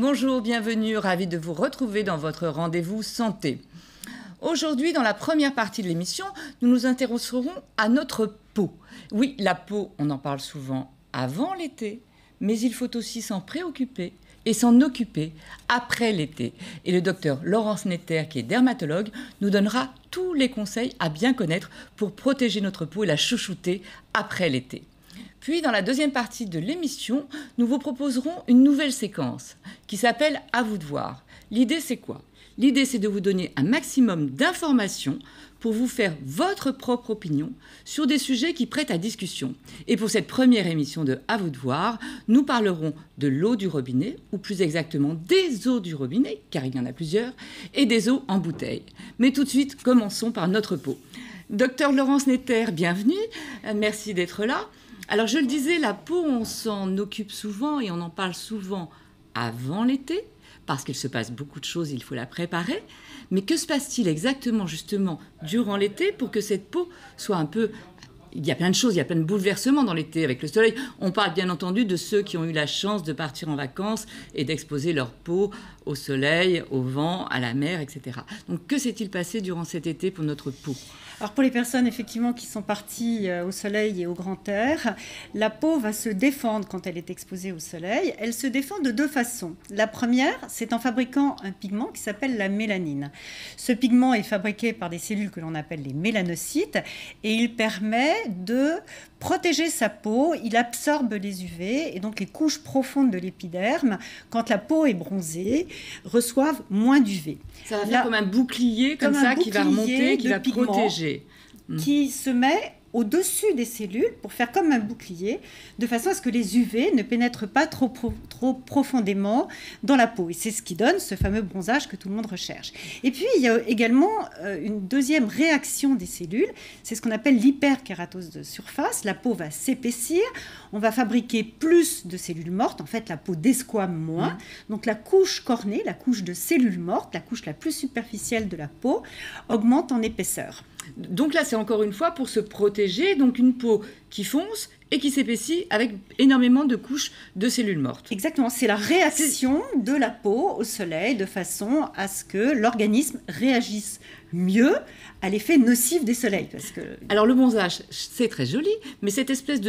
Bonjour, bienvenue, ravi de vous retrouver dans votre rendez-vous santé. Aujourd'hui, dans la première partie de l'émission, nous nous intéresserons à notre peau. Oui, la peau, on en parle souvent avant l'été, mais il faut aussi s'en préoccuper et s'en occuper après l'été. Et le docteur Laurence Netter, qui est dermatologue, nous donnera tous les conseils à bien connaître pour protéger notre peau et la chouchouter après l'été. Puis, dans la deuxième partie de l'émission, nous vous proposerons une nouvelle séquence qui s'appelle « À vous de voir ». L'idée, c'est quoi ? L'idée, c'est de vous donner un maximum d'informations pour vous faire votre propre opinion sur des sujets qui prêtent à discussion. Et pour cette première émission de « À vous de voir », nous parlerons de l'eau du robinet, ou plus exactement des eaux du robinet, car il y en a plusieurs, et des eaux en bouteille. Mais tout de suite, commençons par notre peau. Docteur Laurence Netter, bienvenue, merci d'être là. Alors je le disais, la peau, on s'en occupe souvent et on en parle souvent avant l'été, parce qu'il se passe beaucoup de choses, il faut la préparer. Mais que se passe-t-il exactement, justement, durant l'été pour que cette peau soit un peu... Il y a plein de choses, il y a plein de bouleversements dans l'été avec le soleil. On parle bien entendu de ceux qui ont eu la chance de partir en vacances et d'exposer leur peau au soleil, au vent, à la mer, etc. Donc que s'est-il passé durant cet été pour notre peau ? Alors pour les personnes effectivement qui sont parties au soleil et au grand air, la peau va se défendre quand elle est exposée au soleil. Elle se défend de deux façons. La première, c'est en fabriquant un pigment qui s'appelle la mélanine. Ce pigment est fabriqué par des cellules que l'on appelle les mélanocytes et il permet de protéger sa peau. Il absorbe les UV et donc les couches profondes de l'épiderme, quand la peau est bronzée, reçoivent moins d'UV. Ça va faire comme un bouclier comme ça qui va remonter, qui va protéger. Qui se met au-dessus des cellules pour faire comme un bouclier, de façon à ce que les UV ne pénètrent pas trop profondément dans la peau. Et c'est ce qui donne ce fameux bronzage que tout le monde recherche. Et puis, il y a également une deuxième réaction des cellules, c'est ce qu'on appelle l'hyperkératose de surface. La peau va s'épaissir, on va fabriquer plus de cellules mortes, en fait la peau desquame moins. Donc la couche cornée, la couche de cellules mortes, la couche la plus superficielle de la peau, augmente en épaisseur. Donc là, c'est encore une fois pour se protéger, donc une peau qui fonce et qui s'épaissit avec énormément de couches de cellules mortes. Exactement, c'est la réaction de la peau au soleil de façon à ce que l'organisme réagisse mieux à l'effet nocif des soleils. Parce que... Alors le bronzage, c'est très joli, mais cette espèce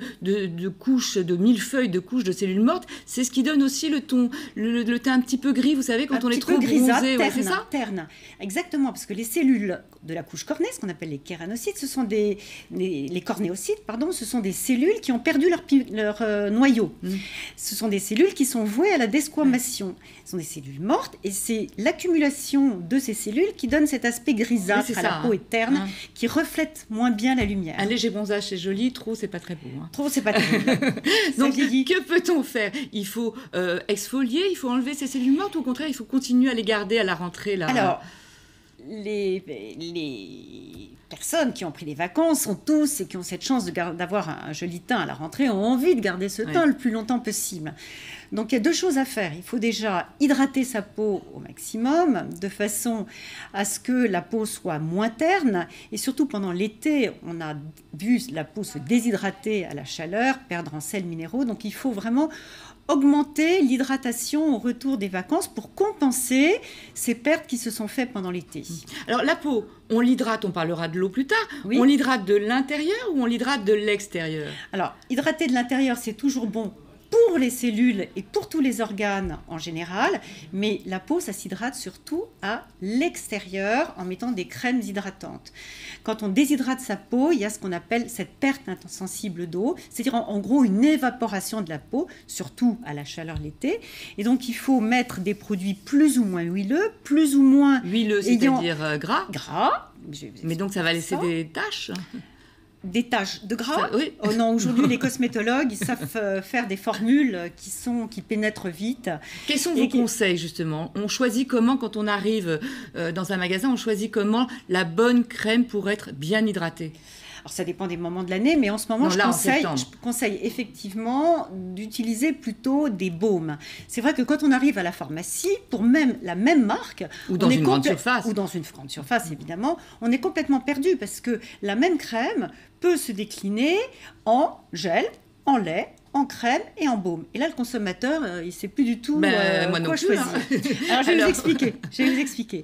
de couche, de millefeuille de couches de cellules mortes, c'est ce qui donne aussi le ton, le teint un petit peu gris, vous savez, quand on est trop bronzé. Terne, c'est ça ? Terne. Exactement, parce que les cellules de la couche cornée, ce qu'on appelle les kéranocytes, ce sont les cornéocytes, pardon, ce sont des cellules qui ont perdu leur noyau. Ce sont des cellules qui sont vouées à la desquamation. Ce sont des cellules mortes et c'est l'accumulation de ces cellules qui donne cet aspect grisâtre à la peau et terne, qui reflète moins bien la lumière. Un léger bronzage, c'est joli, trop, c'est pas très beau. Trop, c'est pas très beau. Donc, que peut-on faire ? Il faut exfolier, il faut enlever ces cellules mortes ou au contraire, il faut continuer à les garder à la rentrée là. Alors, les personnes qui ont pris des vacances sont tous et qui ont cette chance d'avoir un joli teint à la rentrée ont envie de garder ce teint le plus longtemps possible. Donc il y a deux choses à faire. Il faut déjà hydrater sa peau au maximum de façon à ce que la peau soit moins terne et surtout pendant l'été, on a vu la peau se déshydrater à la chaleur, perdre en sels minéraux. Donc il faut vraiment augmenter l'hydratation au retour des vacances pour compenser ces pertes qui se sont faites pendant l'été. Alors la peau, on l'hydrate, on parlera de l'eau plus tard, oui. On l'hydrate de l'intérieur ou on l'hydrate de l'extérieur ? Alors, hydrater de l'intérieur, c'est toujours bon pour les cellules et pour tous les organes en général, mais la peau, ça s'hydrate surtout à l'extérieur en mettant des crèmes hydratantes. Quand on déshydrate sa peau, il y a ce qu'on appelle cette perte sensible d'eau, c'est-à-dire en gros une évaporation de la peau, surtout à la chaleur l'été. Et donc il faut mettre des produits plus ou moins huileux, plus ou moins... Huileux, c'est-à-dire gras ? Gras. Mais donc ça va laisser des taches ? Des taches de gras. Oui. Oh non, aujourd'hui les cosmétologues ils savent faire des formules qui pénètrent vite. Quels sont vos conseils justement ? On choisit comment quand on arrive dans un magasin, on choisit comment la bonne crème pour être bien hydratée ? Alors ça dépend des moments de l'année, mais en ce moment, je conseille effectivement d'utiliser plutôt des baumes. C'est vrai que quand on arrive à la pharmacie, pour la même marque... Ou dans une grande surface. Ou dans une grande surface, évidemment, on est complètement perdu parce que la même crème peut se décliner en gel, en lait, en crème et en baume. Et là, le consommateur, il ne sait plus du tout moi non quoi plus, choisir. Alors, je vais vous expliquer.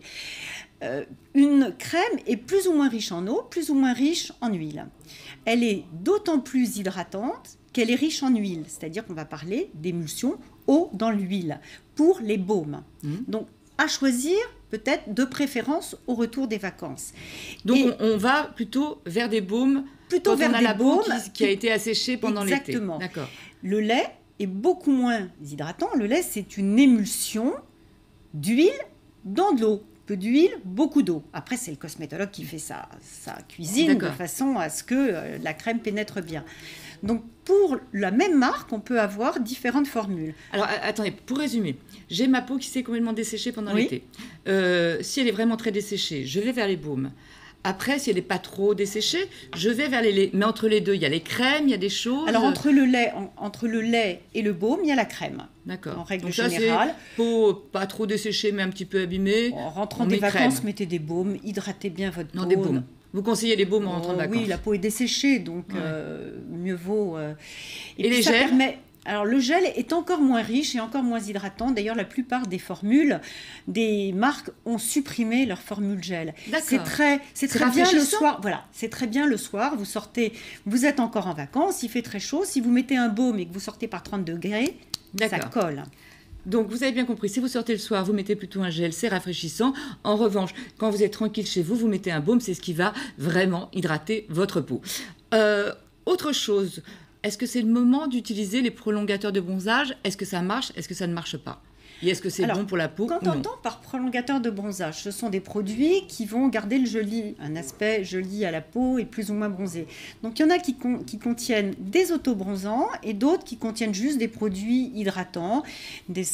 Une crème est plus ou moins riche en eau, plus ou moins riche en huile. Elle est d'autant plus hydratante qu'elle est riche en huile, c'est-à-dire qu'on va parler d'émulsion eau dans l'huile pour les baumes. Donc, à choisir peut-être de préférence au retour des vacances. Donc, on va plutôt vers des baumes plutôt vers on a des la peau baumes qui a été asséchée pendant l'été. Exactement. D'accord. Le lait est beaucoup moins hydratant. Le lait, c'est une émulsion d'huile dans de l'eau. Peu d'huile, beaucoup d'eau. Après, c'est le cosmétologue qui fait sa cuisine de façon à ce que la crème pénètre bien. Donc, pour la même marque, on peut avoir différentes formules. Alors, attendez, pour résumer, j'ai ma peau qui s'est complètement desséchée pendant l'été. Si elle est vraiment très desséchée, je vais vers les baumes. Après, si elle n'est pas trop desséchée, je vais vers les laits. Mais entre les deux, il y a les crèmes, il y a des choses. Alors, entre le lait et le baume, il y a la crème. D'accord. En règle donc générale. Ça, c'est peau pas trop desséchée, mais un petit peu abîmée. En rentrant des vacances, mettez des baumes, hydratez bien votre peau. Non, des baumes. Vous conseillez les baumes en rentrant de vacances? Oui, la peau est desséchée, donc mieux vaut... Et les gels Alors, le gel est encore moins riche et encore moins hydratant. D'ailleurs, la plupart des formules, des marques ont supprimé leur formule gel. C'est très bien le soir. Voilà, c'est très bien le soir. Vous sortez, vous êtes encore en vacances, il fait très chaud. Si vous mettez un baume et que vous sortez par 30 degrés, ça colle. Donc, vous avez bien compris, si vous sortez le soir, vous mettez plutôt un gel, c'est rafraîchissant. En revanche, quand vous êtes tranquille chez vous, vous mettez un baume, c'est ce qui va vraiment hydrater votre peau. Autre chose, est-ce que c'est le moment d'utiliser les prolongateurs de bronzage? Est-ce que ça marche? Est-ce que ça ne marche pas? Et est-ce que c'est bon pour la peau? Quand on entend par prolongateur de bronzage, ce sont des produits qui vont garder le joli, un aspect joli à la peau et plus ou moins bronzé. Donc il y en a qui contiennent des autobronzants et d'autres qui contiennent juste des produits hydratants, des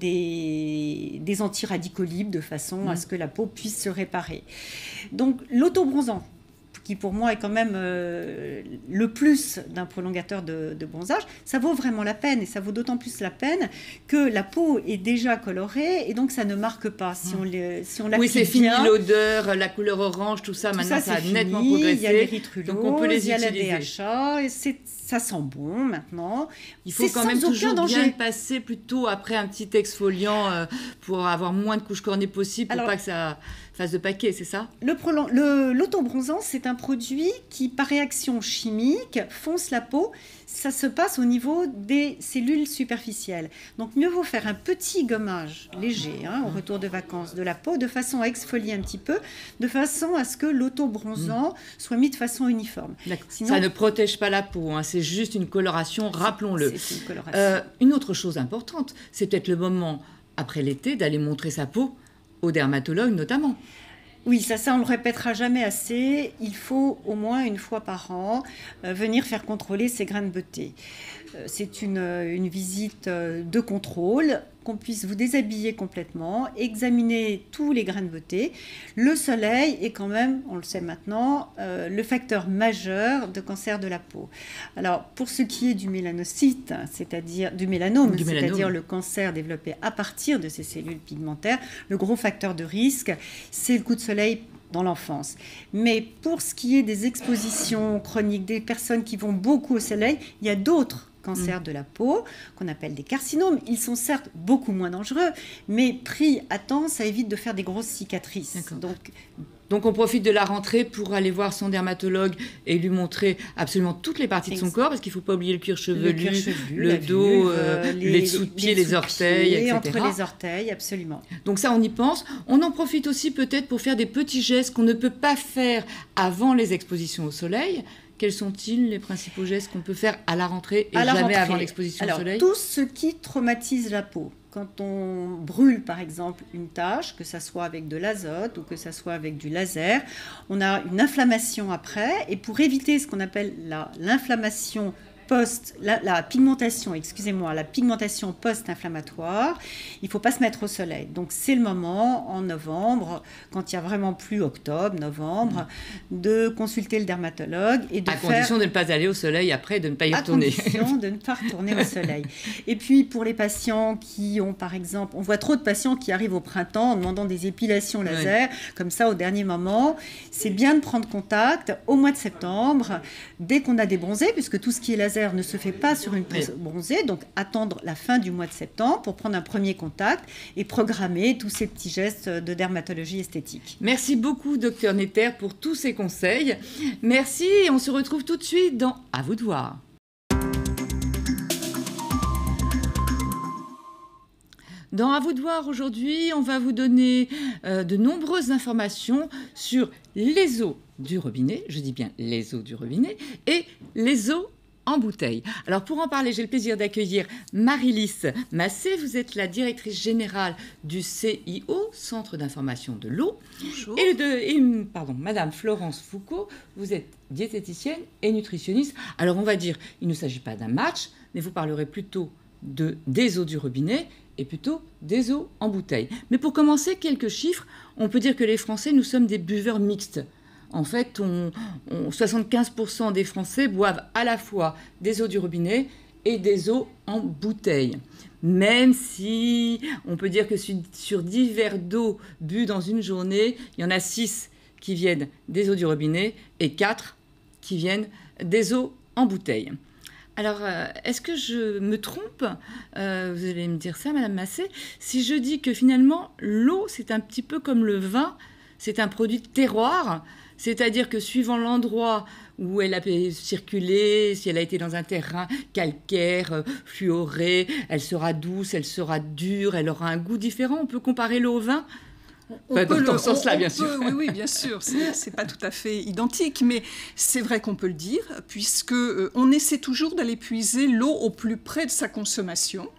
antiradicaux libres de façon à ce que la peau puisse se réparer. Donc l'autobronzant, qui pour moi est quand même le plus d'un prolongateur de bronzage, ça vaut vraiment la peine. Et ça vaut d'autant plus la peine que la peau est déjà colorée et donc ça ne marque pas. Si on l'applique oui, c'est fini l'odeur, la couleur orange, tout ça. Maintenant, ça a nettement progressé. Il y a l'érythrulose, donc on peut les il y a la utiliser. DHA, et ça sent bon maintenant. Il faut quand même toujours bien passer plutôt après un petit exfoliant pour avoir moins de couches cornées possible, pour pas que ça fasse de paquet, c'est ça? L'autobronzant, c'est un produit qui, par réaction chimique, fonce la peau. Ça se passe au niveau des cellules superficielles. Donc, mieux vaut faire un petit gommage léger au retour de vacances de la peau, de façon à exfolier un petit peu, de façon à ce que l'autobronzant soit mis de façon uniforme. Sinon, ça ne protège pas la peau, c'est juste une coloration, rappelons-le. C'est une coloration. Une autre chose importante, c'est peut-être le moment, après l'été, d'aller montrer sa peau au dermatologue notamment. Oui, ça on ne le répétera jamais assez. Il faut au moins une fois par an venir faire contrôler ses grains de beauté. C'est une visite de contrôle, qu'on puisse vous déshabiller complètement, examiner tous les grains de beauté. Le soleil est quand même, on le sait maintenant, le facteur majeur de cancer de la peau. Alors, pour ce qui est du mélanocyte, c'est-à-dire du mélanome, c'est-à-dire le cancer développé à partir de ces cellules pigmentaires, le gros facteur de risque, c'est le coup de soleil dans l'enfance. Mais pour ce qui est des expositions chroniques, des personnes qui vont beaucoup au soleil, il y a d'autres cancers de la peau, qu'on appelle des carcinomes. Ils sont certes beaucoup moins dangereux, mais pris à temps, ça évite de faire des grosses cicatrices. Donc on profite de la rentrée pour aller voir son dermatologue et lui montrer absolument toutes les parties de son corps, parce qu'il ne faut pas oublier le cuir chevelu, le dos, les sous-pieds, les orteils, etc. Et entre les orteils, absolument. Donc ça, on y pense. On en profite aussi peut-être pour faire des petits gestes qu'on ne peut pas faire avant les expositions au soleil. Quels sont-ils les principaux gestes qu'on peut faire à la rentrée et jamais avant l'exposition au soleil? Tout ce qui traumatise la peau. Quand on brûle, par exemple, une tache, que ça soit avec de l'azote ou que ça soit avec du laser, on a une inflammation après. Et pour éviter ce qu'on appelle l'inflammation la pigmentation post-inflammatoire, il ne faut pas se mettre au soleil. Donc c'est le moment, en novembre, quand il n'y a vraiment plus octobre, novembre, de consulter le dermatologue et de condition de ne pas aller au soleil après, de ne pas y retourner. À condition de ne pas retourner au soleil. Et puis pour les patients qui ont, par exemple, on voit trop de patients qui arrivent au printemps en demandant des épilations laser, comme ça au dernier moment, c'est bien de prendre contact au mois de septembre, dès qu'on a des bronzés, puisque tout ce qui est laser laser ne se fait pas sur une peau bronzée, donc attendre la fin du mois de septembre pour prendre un premier contact et programmer tous ces petits gestes de dermatologie esthétique. Merci beaucoup, Dr Netter, pour tous ces conseils. Merci et on se retrouve tout de suite dans À vous de voir. Dans À vous de voir aujourd'hui, on va vous donner de nombreuses informations sur les eaux du robinet, je dis bien les eaux du robinet, et les eaux en bouteille. Alors pour en parler, j'ai le plaisir d'accueillir Marie-Lys Massé. Vous êtes la directrice générale du CIO, Centre d'information de l'eau. Bonjour. Et Madame Florence Foucault, vous êtes diététicienne et nutritionniste. Alors on va dire, il ne s'agit pas d'un match, mais vous parlerez plutôt des eaux du robinet et plutôt des eaux en bouteille. Mais pour commencer, quelques chiffres. On peut dire que les Français, nous sommes des buveurs mixtes. En fait, 75% des Français boivent à la fois des eaux du robinet et des eaux en bouteille. Même si on peut dire que sur 10 verres d'eau bu dans une journée, il y en a 6 qui viennent des eaux du robinet et 4 qui viennent des eaux en bouteille. Alors, est-ce que je me trompe ? Vous allez me dire ça, Madame Massé, si je dis que finalement, l'eau, c'est un petit peu comme le vin, c'est un produit de terroir, c'est-à-dire que suivant l'endroit où elle a circulé, si elle a été dans un terrain calcaire, fluoré, elle sera douce, elle sera dure, elle aura un goût différent. On peut comparer l'eau au vin ? Dans ce sens-là, bien sûr. Oui, bien sûr. C'est pas tout à fait identique, mais c'est vrai qu'on peut le dire, puisque on essaie toujours d'aller puiser l'eau au plus près de sa consommation.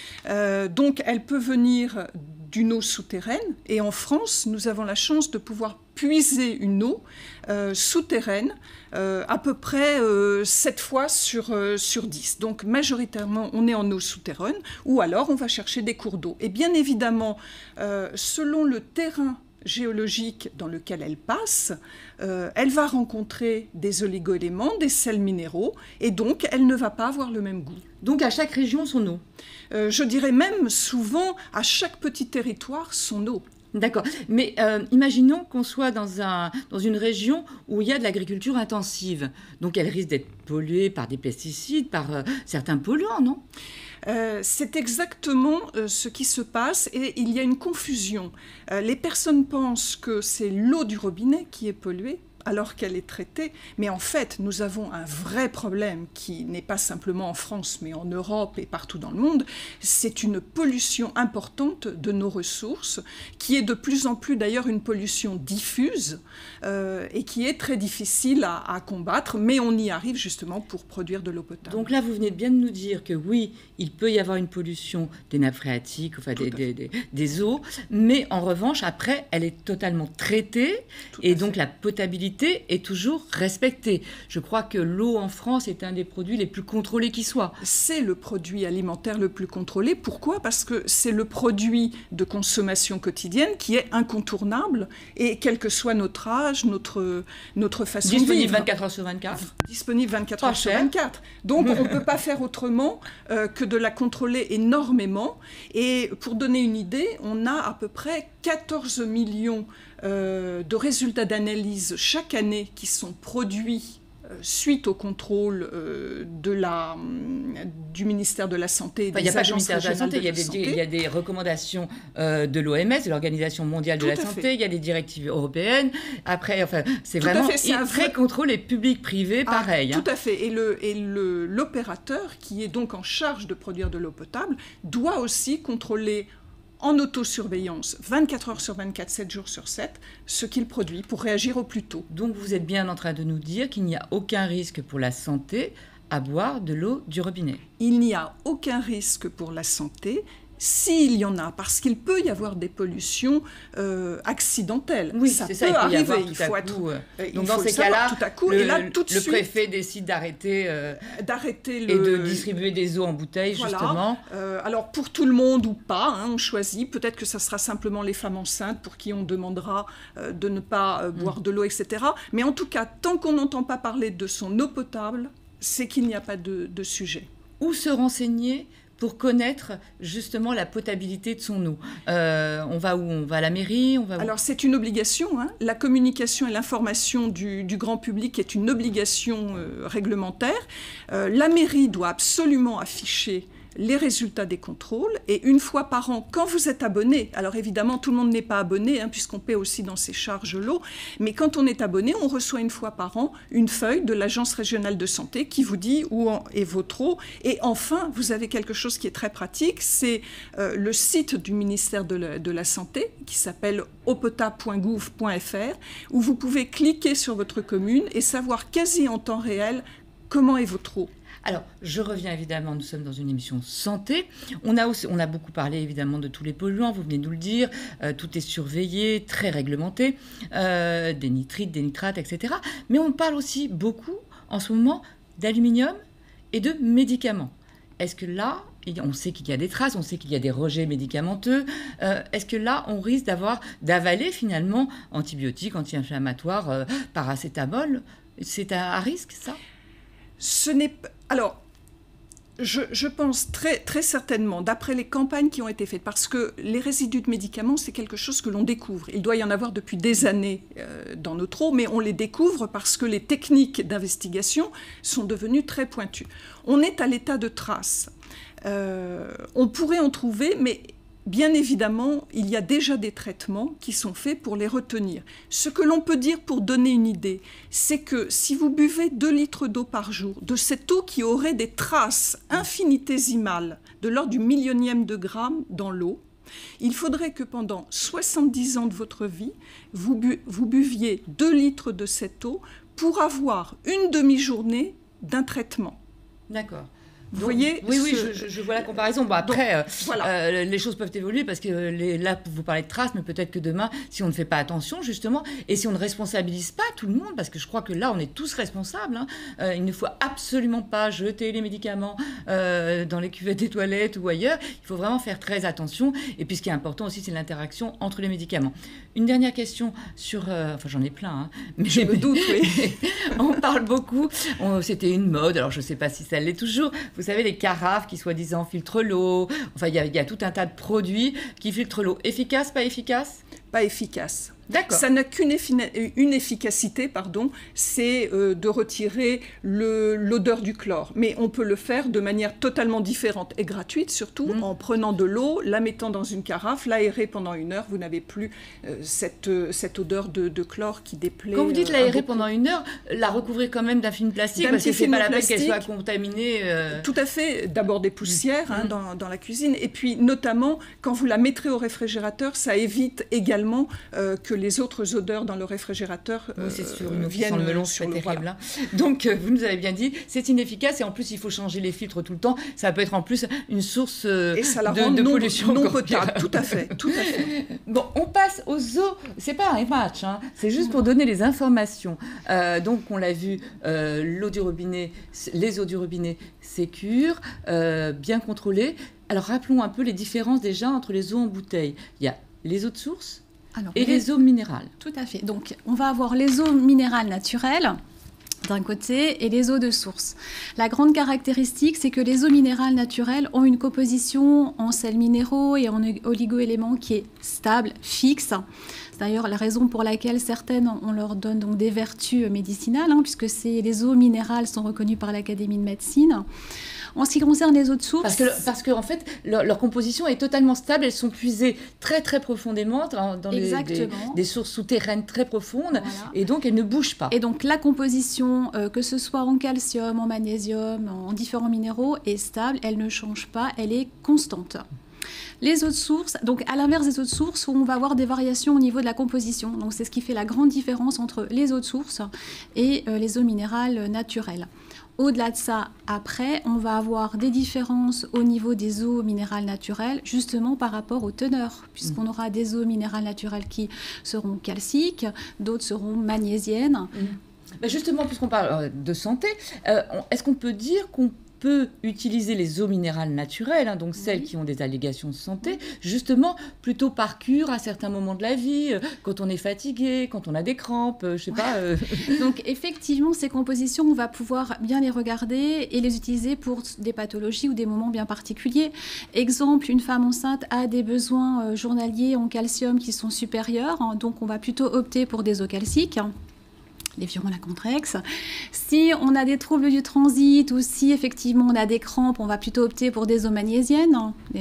Donc, elle peut venir d'une eau souterraine. Et en France, nous avons la chance de pouvoir puiser une eau souterraine à peu près 7 fois sur 10. Donc majoritairement, on est en eau souterraine ou alors on va chercher des cours d'eau. Et bien évidemment, selon le terrain géologique dans lequel elle passe, elle va rencontrer des oligo-éléments, des sels minéraux, et donc elle ne va pas avoir le même goût. Donc à chaque région, son eau. Je dirais même souvent à chaque petit territoire, son eau. D'accord. Mais imaginons qu'on soit dans une région où il y a de l'agriculture intensive. Donc elle risque d'être polluée par des pesticides, par certains polluants, non ? C'est exactement ce qui se passe et il y a une confusion. Les personnes pensent que c'est l'eau du robinet qui est polluée alors qu'elle est traitée. Mais en fait, nous avons un vrai problème qui n'est pas simplement en France, mais en Europe et partout dans le monde. C'est une pollution importante de nos ressources, qui est de plus en plus d'ailleurs une pollution diffuse et qui est très difficile à combattre, mais on y arrive justement pour produire de l'eau potable. Donc là, vous venez bien de nous dire que oui, il peut y avoir une pollution des nappes phréatiques, enfin des eaux, mais en revanche, après, elle est totalement traitée et donc la potabilité est toujours respectée. Je crois que l'eau en France est un des produits les plus contrôlés qui soit. C'est le produit alimentaire le plus contrôlé. Pourquoi ? Parce que c'est le produit de consommation quotidienne qui est incontournable et quel que soit notre âge, notre façon de vivre. Disponible 24 heures sur 24. Disponible 24 heures sur 24. Donc on ne peut pas faire autrement que de la contrôler énormément. Et pour donner une idée, on a à peu près 14 millions de résultats d'analyse chaque année qui sont produits suite au contrôle du ministère de la Santé et des agences régionales de la santé. Il y a des recommandations de l'OMS, de l'Organisation mondiale de la santé, il y a des directives européennes. Après, enfin, c'est vraiment très contrôlé public-privé, pareil. Tout à fait. Et l'opérateur, qui est donc en charge de produire de l'eau potable, doit aussi contrôler en autosurveillance, 24 heures sur 24, 7 jours sur 7, ce qu'il produit pour réagir au plus tôt. Donc vous êtes bien en train de nous dire qu'il n'y a aucun risque pour la santé à boire de l'eau du robinet. Il n'y a aucun risque pour la santé s'il y en a, parce qu'il peut y avoir des pollutions accidentelles. Oui, ça peut ça, arriver. Il faut être. Donc dans ces cas-là, tout à coup, et là, tout de le suite, préfet décide d'arrêter et de distribuer des eaux en bouteille, voilà. Justement. Alors pour tout le monde ou pas, on choisit. Peut-être que ça sera simplement les femmes enceintes pour qui on demandera de ne pas boire de l'eau, etc. Mais en tout cas, tant qu'on n'entend pas parler de son eau potable, c'est qu'il n'y a pas de sujet. Où se renseigner pour connaître justement la potabilité de son eau? On va où? On va à la mairie? Alors c'est une obligation, hein. La communication et l'information du grand public est une obligation réglementaire. La mairie doit absolument afficher les résultats des contrôles, et une fois par an, quand vous êtes abonné, alors évidemment tout le monde n'est pas abonné, hein, puisqu'on paie aussi dans ses charges l'eau, mais quand on est abonné, on reçoit une fois par an une feuille de l'Agence régionale de santé qui vous dit où est votre eau. Et enfin, vous avez quelque chose qui est très pratique, c'est le site du ministère de la Santé, qui s'appelle eaupotable.gouv.fr, où vous pouvez cliquer sur votre commune et savoir quasi en temps réel comment est votre eau. Alors, je reviens évidemment, nous sommes dans une émission santé. On a beaucoup parlé évidemment de tous les polluants, vous venez de nous le dire, tout est surveillé, très réglementé, des nitrites, des nitrates, etc. Mais on parle aussi beaucoup en ce moment d'aluminium et de médicaments. Est-ce que là, on sait qu'il y a des traces, on sait qu'il y a des rejets médicamenteux, est-ce que là, on risque d'avaler finalement antibiotiques, anti-inflammatoires, paracétamol? C'est à risque, ça? Alors, je pense très, très certainement, d'après les campagnes qui ont été faites, parce que les résidus de médicaments, c'est quelque chose que l'on découvre. Il doit y en avoir depuis des années dans notre eau, mais on les découvre parce que les techniques d'investigation sont devenues très pointues. On est à l'état de traces. On pourrait en trouver, mais bien évidemment, il y a déjà des traitements qui sont faits pour les retenir. Ce que l'on peut dire pour donner une idée, c'est que si vous buvez 2 litres d'eau par jour, de cette eau qui aurait des traces infinitésimales de l'ordre du millionième de gramme dans l'eau, il faudrait que pendant 70 ans de votre vie, vous buviez 2 litres de cette eau pour avoir une demi-journée d'un traitement. D'accord. Vous voyez, oui, je vois la comparaison. Bon, après, voilà. Les choses peuvent évoluer parce que là, vous parlez de traces, mais peut-être que demain, si on ne fait pas attention, justement, et si on ne responsabilise pas tout le monde, parce que je crois que là, on est tous responsables, hein, il ne faut absolument pas jeter les médicaments dans les cuvettes des toilettes ou ailleurs. Il faut vraiment faire très attention. Et puis, ce qui est important aussi, c'est l'interaction entre les médicaments. Une dernière question sur... enfin, j'en ai plein, hein, mais je me doute, oui. On parle beaucoup. C'était une mode, alors je ne sais pas si ça l'est toujours. Vous savez, les carafes qui, soi-disant, filtrent l'eau. Enfin, il y a tout un tas de produits qui filtrent l'eau. Efficace, pas efficace? Pas efficace. D'accord. Ça n'a qu'une efficacité, c'est de retirer l'odeur du chlore. Mais on peut le faire de manière totalement différente et gratuite, surtout en prenant de l'eau, la mettant dans une carafe, l'aérer pendant 1 heure. Vous n'avez plus cette odeur de chlore qui déplaît. Quand vous dites l'aérer pendant 1 heure, la recouvrir quand même d'un film plastique, parce que c'est pas la peine qu'elle soit contaminée. Tout à fait. D'abord des poussières dans la cuisine. Et puis, notamment, quand vous la mettrez au réfrigérateur, ça évite également que les autres odeurs dans le réfrigérateur c'est sur une viennent le melon, sur c'est le terrible. Voilà. Donc, vous nous avez bien dit, c'est inefficace et en plus, il faut changer les filtres tout le temps. Ça peut être en plus une source et ça la rend de pollution non potable. Tout à fait. Bon, on passe aux eaux. C'est pas un match, hein. C'est juste pour donner les informations. Donc, on l'a vu, les eaux du robinet sécures, bien contrôlées. Alors, rappelons un peu les différences déjà entre les eaux en bouteille. Il y a les eaux de source et les eaux minérales. Tout à fait. Donc, on va avoir les eaux minérales naturelles d'un côté et les eaux de source. La grande caractéristique, c'est que les eaux minérales naturelles ont une composition en sels minéraux et en oligo-éléments qui est stable, fixe. C'est d'ailleurs la raison pour laquelle certaines, on leur donne donc des vertus médicinales, puisque les eaux minérales sont reconnues par l'Académie de médecine. En ce qui concerne les eaux de source... Parce que en fait, leur composition est totalement stable. Elles sont puisées très, très profondément dans des sources souterraines très profondes. Voilà. Et donc, elles ne bougent pas. Et donc, la composition, que ce soit en calcium, en magnésium, en différents minéraux, est stable. Elle ne change pas. Elle est constante. Les eaux de source, donc à l'inverse des eaux de source, où on va avoir des variations au niveau de la composition. Donc, c'est ce qui fait la grande différence entre les eaux de source et les eaux minérales naturelles. Au-delà de ça, après, on va avoir des différences au niveau des eaux minérales naturelles, justement par rapport aux teneurs, puisqu'on aura des eaux minérales naturelles qui seront calciques, d'autres seront magnésiennes. Mais justement, puisqu'on parle de santé, est-ce qu'on peut dire qu'on peut utiliser les eaux minérales naturelles, hein, donc celles qui ont des allégations de santé, justement plutôt par cure à certains moments de la vie, quand on est fatigué, quand on a des crampes, je sais pas. Donc effectivement, ces compositions, on va pouvoir bien les regarder et les utiliser pour des pathologies ou des moments bien particuliers. Exemple, une femme enceinte a des besoins journaliers en calcium qui sont supérieurs, hein, donc on va plutôt opter pour des eaux calciques. Les Viola Contrex. Si on a des troubles du transit ou si effectivement on a des crampes, on va plutôt opter pour des eaux magnésiennes,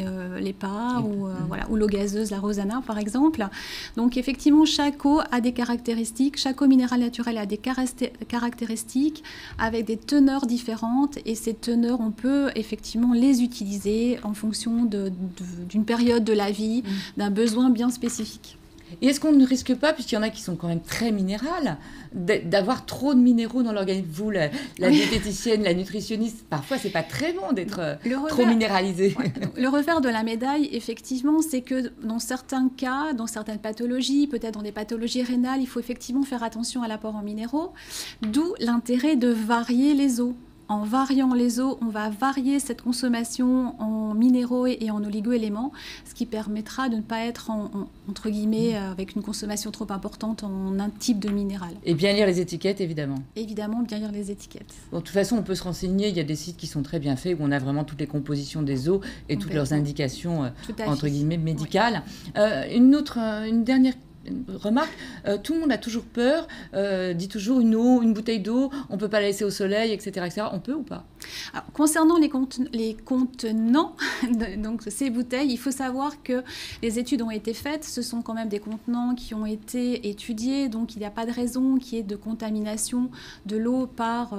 l'EPA ou l'eau gazeuse, la Rosana par exemple. Donc effectivement, chaque eau a des caractéristiques, chaque eau minérale naturelle a des caractéristiques avec des teneurs différentes et ces teneurs, on peut effectivement les utiliser en fonction d'une période de la vie, d'un besoin bien spécifique. Et est-ce qu'on ne risque pas, puisqu'il y en a qui sont quand même très minérales, d'avoir trop de minéraux dans l'organisme? Vous, la diététicienne, la nutritionniste, parfois c'est pas très bon d'être trop minéralisé. Ouais. Le revers de la médaille, effectivement, c'est que dans certains cas, dans certaines pathologies, peut-être dans des pathologies rénales, il faut effectivement faire attention à l'apport en minéraux, d'où l'intérêt de varier les eaux. En variant les eaux, on va varier cette consommation en minéraux et en oligo-éléments, ce qui permettra de ne pas être, entre guillemets, avec une consommation trop importante en un type de minéral. Et bien lire les étiquettes, évidemment. Évidemment, bien lire les étiquettes. Bon, de toute façon, on peut se renseigner. Il y a des sites qui sont très bien faits, où on a vraiment toutes les compositions des eaux et toutes leurs indications, entre guillemets, médicales. Oui. Une dernière remarque, tout le monde a toujours peur, dit toujours une bouteille d'eau, on ne peut pas la laisser au soleil, etc. etc. On peut ou pas? Alors, concernant les contenants, donc ces bouteilles, il faut savoir que les études ont été faites, ce sont quand même des contenants qui ont été étudiés, donc il n'y a pas de raison qu'il y ait de contamination de l'eau par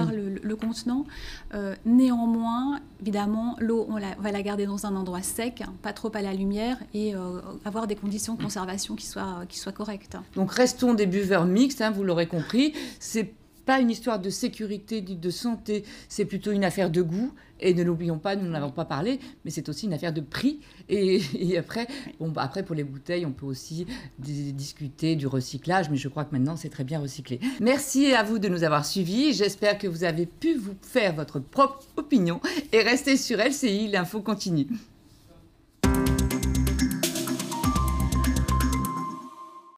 le contenant. Néanmoins, évidemment, l'eau, on va la garder dans un endroit sec, pas trop à la lumière, et avoir des conditions de conservation qui soient correctes. Donc restons des buveurs mixtes, hein, vous l'aurez compris. C'est pas une histoire de sécurité, de santé, c'est plutôt une affaire de goût. Et ne l'oublions pas, nous n'en avons pas parlé, mais c'est aussi une affaire de prix. Et après, après, pour les bouteilles, on peut aussi discuter du recyclage, mais je crois que maintenant, c'est très bien recyclé. Merci à vous de nous avoir suivis. J'espère que vous avez pu vous faire votre propre opinion et restez sur LCI, l'info continue.